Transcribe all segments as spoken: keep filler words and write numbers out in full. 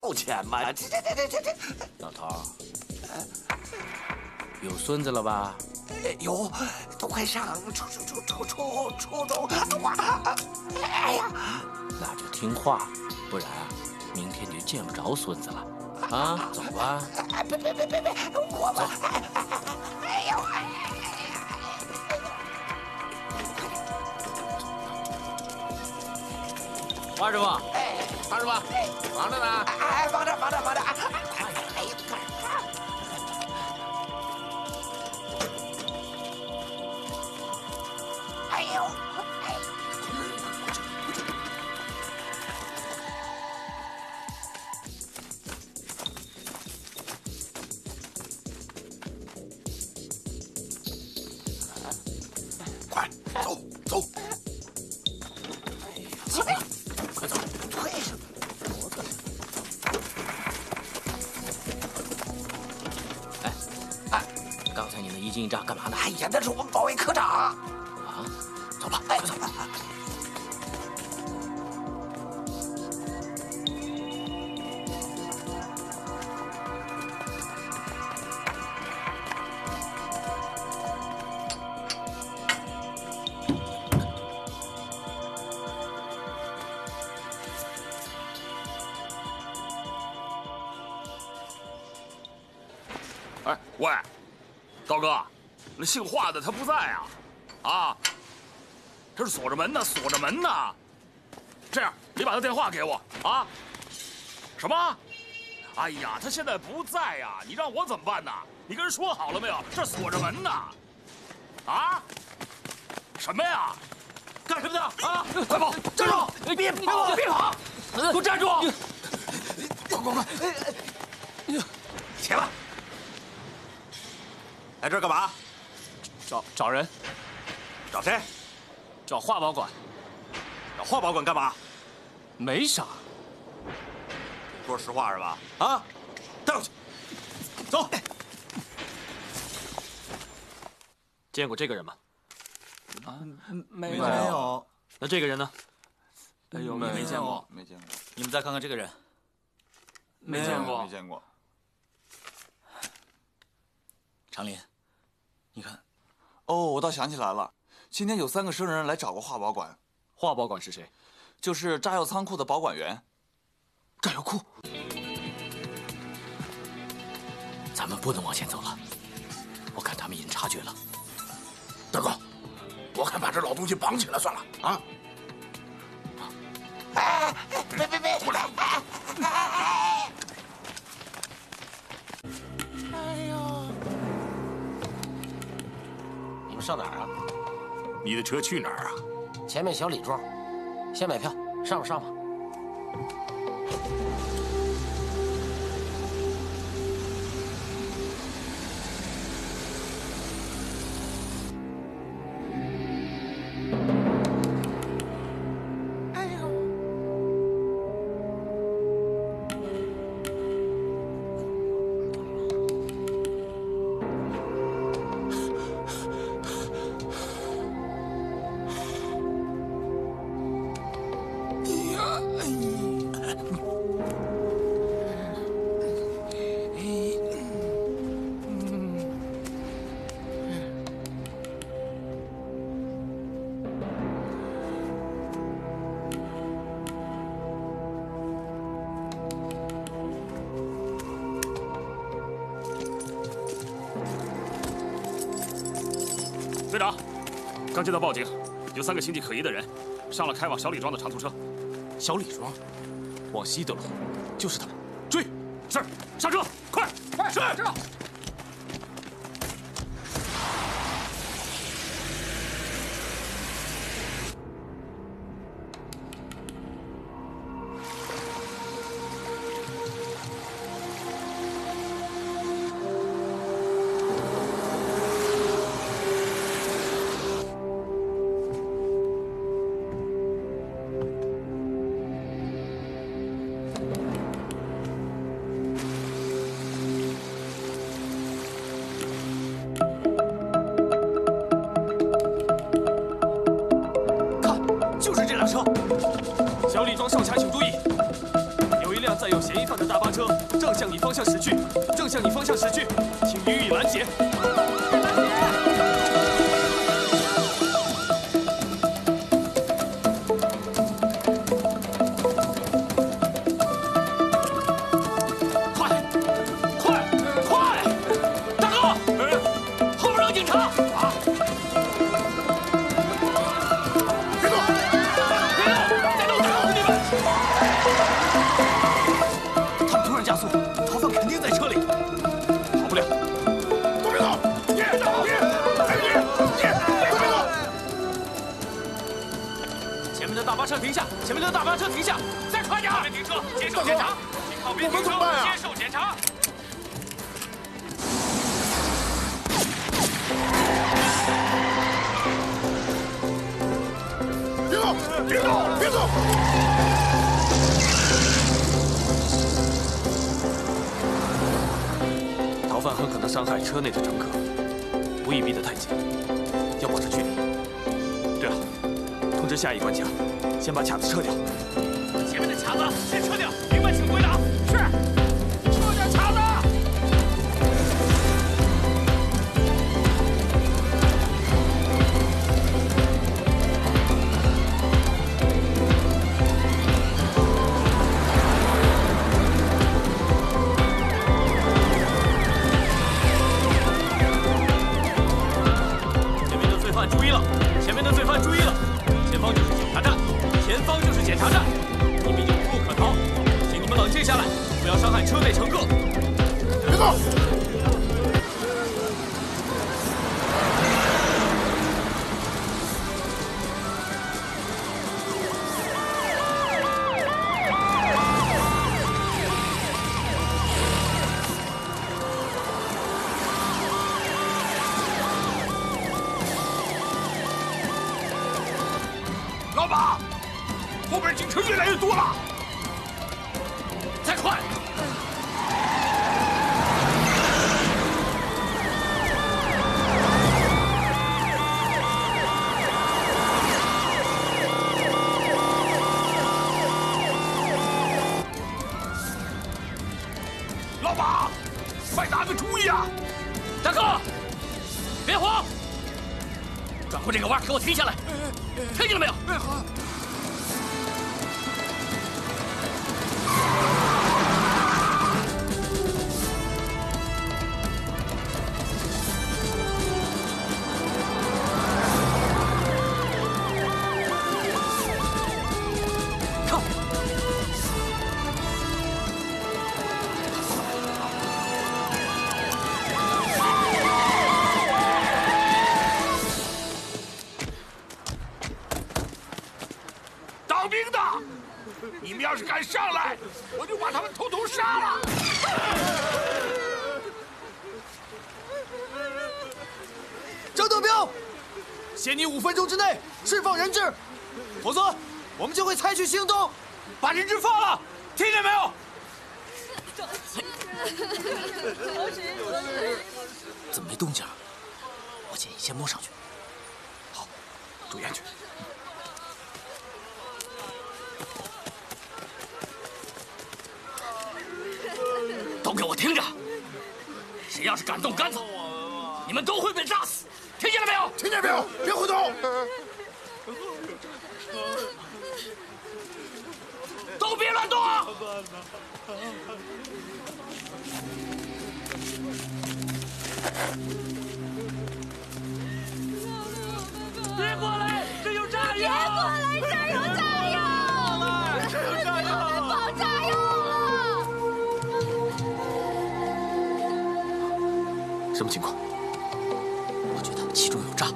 有钱嘛？这这这这这， 老头儿，有孙子了吧？ 有，都快上初初初初初初中，哇！哎呀， 那就听话，不然啊，明天你就见不着孙子了。啊，走吧。 别别别别别，我们，哎呦哎！ 花师傅， 花师傅，忙着呢。 哎，忙着忙着忙着，快！哎呦，哎呦，哎。快走走！走！ 快走！退上！我的！ 哎哎，刚才你那一惊一乍干嘛呢？ 哎呀，那是我们保卫科长。啊， 走吧，快走！ 哎，喂，高哥，那姓华的他不在啊，啊，这是锁着门呢，锁着门呢。这样，你把他电话给我啊。什么？哎呀，他现在不在呀，你让我怎么办呢？你跟人说好了没有？这锁着门呢。啊？什么呀？干什么的？啊！快跑！站住！ 别跑！别跑！ 给我站住！ 快快快！起来！ 来这儿干嘛？ 找找人， 找谁？ 找华保管。 找华保管干嘛？ 没啥。 说实话是吧？啊，带过去。走。 见过这个人吗？ 啊， 没没有。 那这个人呢？哎呦， 没没见过， 没见过。 你们再看看这个人， 没见过， 没见过。 长林，你看， 哦，我倒想起来了，今天有三个生人来找过华保管。 华保管是谁？ 就是炸药仓库的保管员。 炸药库。 咱们不能往前走了，我看他们已经察觉了。 大哥，我看把这老东西绑起来算了啊！哎，别别别！过来！哎呦！ 你们上哪儿啊？ 你的车去哪儿啊？ 前面小李庄，先买票，上吧上吧。 哎呦！ 队长，刚接到报警，有三个形迹可疑的人，上了开往小李庄的长途车。 小李庄，往西的路，就是他们。 追！是，上车，快！快！是，知道。 大巴车正向你方向驶去，正向你方向驶去，请予以拦截。 快，快，快！大哥，后边有警察！啊！别动！别动！再动打死你们！ 他们突然加速，逃犯肯定在车里， 跑不了。 都别动！你，你，还有你，你，都别动！ 前面的大巴车停下！前面的大巴车停下！ 再快点！后面停车，接受检查。请靠边停车，接受检查。别动！别动！别动！ 逃犯很可能伤害车内的乘客，不宜逼得太紧，要保持距离。对了，通知下一关卡，先把卡子撤掉。 前面的卡子先撤掉，明白请归档。是，撤掉卡子。 前面的罪犯注意了！前面的罪犯注意了！前方就是检查站，前方就是检查站，你们有路可逃，请你们冷静下来，不要伤害车内乘客。 别动！老马，后边警车越来越多了，再快！老马，快拿个主意啊！大哥，别慌，转过这个弯，给我停下来，听见了没有？当兵的，你们要是敢上来，我就把他们统统杀了！ 张德彪，限你五分钟之内释放人质，否则我们就会采取行动，把人质放了，听见没有？ 怎么没动静啊？我建议先摸上去。 好，注意安全。 都给我听着！谁要是敢动杆子，你们都会被炸死！听见了没有？听见没有？别胡动！都别乱动啊！别过来！这有炸药！ 别过来！这儿有炸药！ 这有炸药！ 爆炸药了！ 什么情况？ 我觉得其中有诈。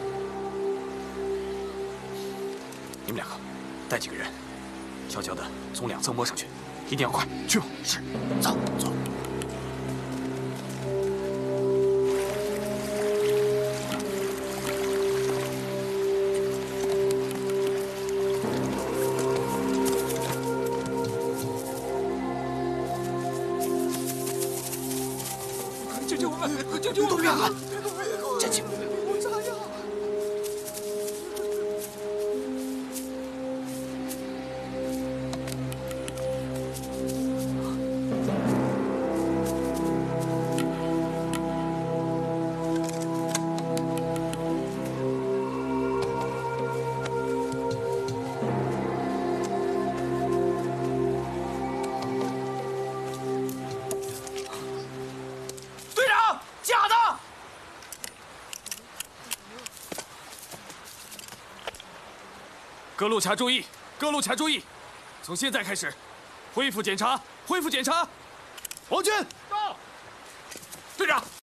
你们两个带几个人，悄悄的从两侧摸上去，一定要快，去吧。 是，走走。 救救我们！救救我们！ 站起！ 各路卡注意，各路卡注意，从现在开始，恢复检查，恢复检查。 王军到。队长，